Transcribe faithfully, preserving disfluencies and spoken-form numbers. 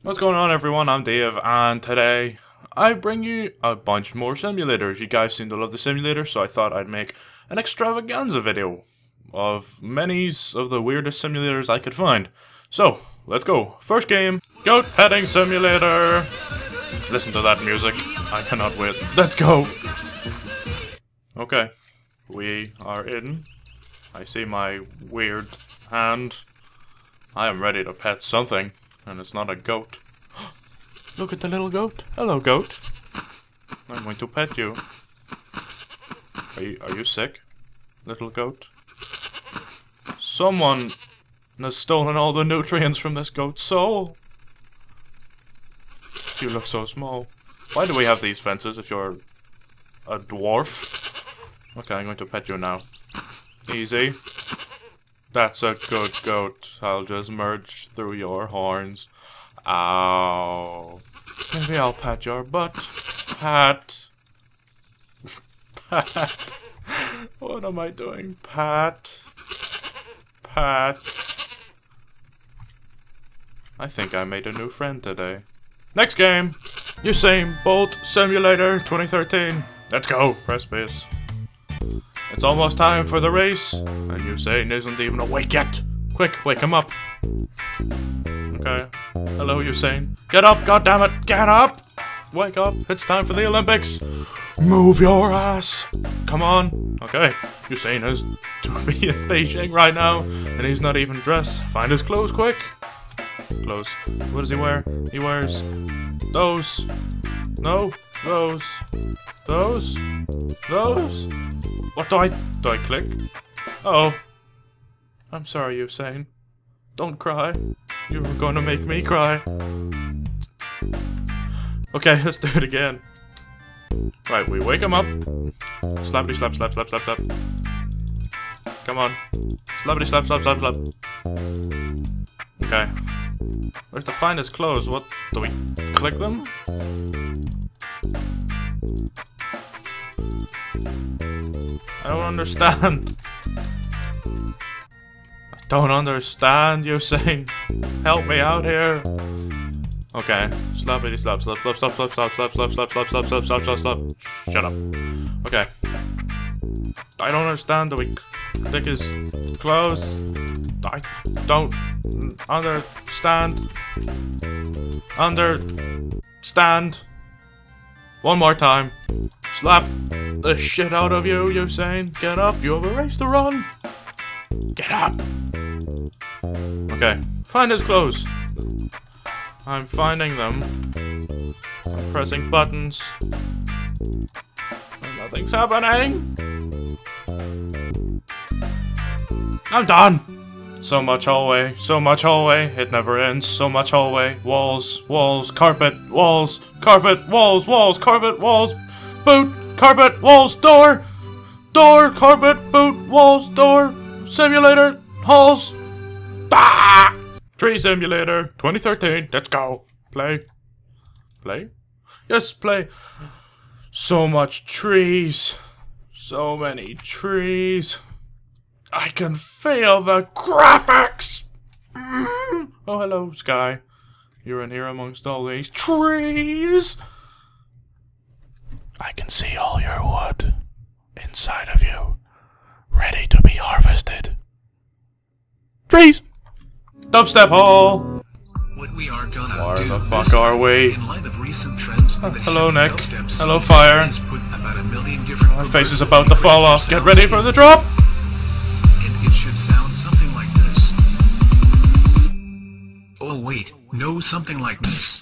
What's going on, everyone? I'm Dave, and today I bring you a bunch more simulators. You guys seem to love the simulator, so I thought I'd make an extravaganza video of many of the weirdest simulators I could find. So, let's go. First game, Goat Petting Simulator. Listen to that music. I cannot wait. Let's go. Okay, we are in. I see my weird hand. I am ready to pet something. And it's not a goat. Look at the little goat. Hello, goat. I'm going to pet you. Are you, are you sick, little goat? Someone has stolen all the nutrients from this goat's soul. You look so small. Why do we have these fences if you're a dwarf? Okay, I'm going to pet you now. Easy. That's a good goat. I'll just merge through your horns. Ow. Maybe I'll pat your butt. Pat. Pat. What am I doing? Pat. Pat. I think I made a new friend today. Next game! Usain Bolt Simulator twenty thirteen. Let's go! Press space. It's almost time for the race, and Usain isn't even awake yet. Quick, wake him up. Okay. Hello, Usain. Get up, goddammit! Get up! Wake up! It's time for the Olympics. Move your ass! Come on. Okay. Usain is to be in Beijing right now, and he's not even dressed. Find his clothes quick. Clothes. What does he wear? He wears those. No, those. Those. Those. What do I... do I click? Uh oh. I'm sorry, Usain. Don't cry. You were gonna make me cry. Okay, let's do it again. Right, we wake him up. Slappity slap slap slap slap slap. Come on. Slappity slap slap slap slap. Okay. We have to find his clothes. What? Do we click them? I don't understand. I don't understand, Usain. Help me out here. Okay. Slappity slap slap slap slap slap slap slap slap slap slap slap slap slap slap slap. Shut up. Okay. I don't understand. Do we click his clothes? I don't understand. Understand. One more time. Slap the shit out of you, Usain. Get up, you have a race to run. Get up. Okay, find his clothes. I'm finding them. I'm pressing buttons. And nothing's happening. I'm done. So much hallway, so much hallway, it never ends, so much hallway, walls, walls, carpet, walls, carpet, walls, walls, carpet, walls, boot, carpet, walls, door, door, carpet, boot, walls, door, simulator, halls, ah! Tree Simulator twenty thirteen, let's go, play, play, yes, play, so much trees, so many trees. I can feel the graphics! Mm. Oh, hello, Sky. You're in here amongst all these trees. I can see all your wood inside of you, ready to be harvested. Trees! Dubstep Hall! What we are gonna Where do the fuck are we? in light of recent trends Oh, with the hello, heavy Nick. dubstep Hello, sound Fire. is put about a million different My face is reversal about to fall off. Get ready for the drop! And it should sound something like this. Oh wait, no, something like this.